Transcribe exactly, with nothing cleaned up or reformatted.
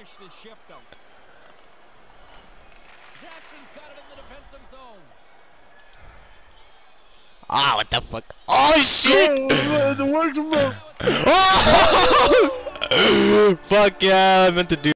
finish this shift, though. Jackson's got it in the defensive zone. Ah, what the fuck? Oh shit! The work Oh! Fuck yeah, I meant to do